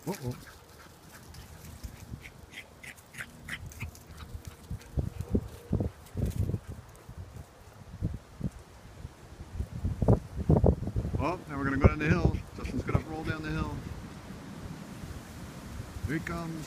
Uh-oh. Well, now we're going to go down the hill. Justin's going to roll down the hill. Here he comes.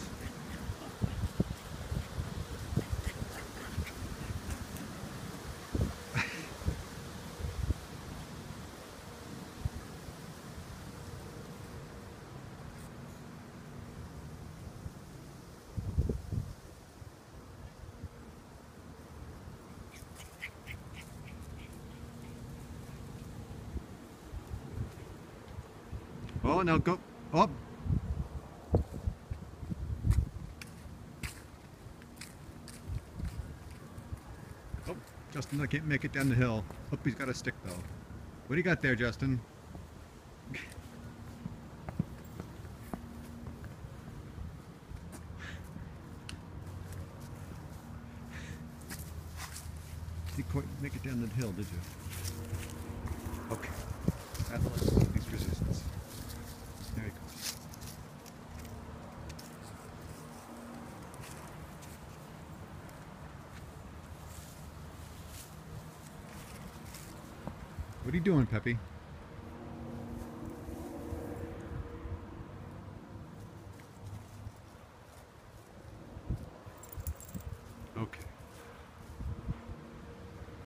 Oh, now go up. Oh, Justin, I can't make it down the hill. Hope he's got a stick though. What do you got there, Justin? Didn't quite make it down the hill, did you? Okay. Athletics, least resistance. There he goes. What are you doing, Peppi?